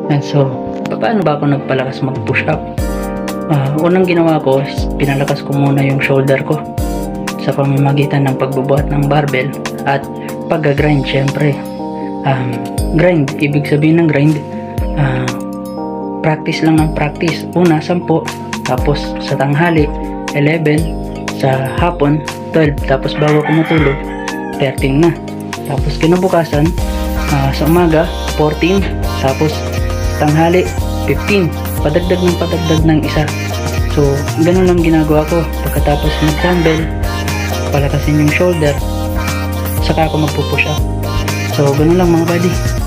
And so, paano ba ako nagpalakas mag-push up? Unang ginawa ko is pinalakas ko muna yung shoulder ko sa pamamagitan ng pagbubuhat ng barbell at pag-grind. Syempre, grind, ibig sabihin ng grind, practice lang ng practice. Una 10, tapos sa tanghali 11, sa hapon 12, tapos bago ako matulog 13 na, tapos kinabukasan sa umaga 14, tapos tanghali 15, padagdag ng isa. So ganun lang ginagawa ko. Pagkatapos mag-dumbbell, palakasin yung shoulder, saka ako magpo-push up. So ganun lang mga buddy.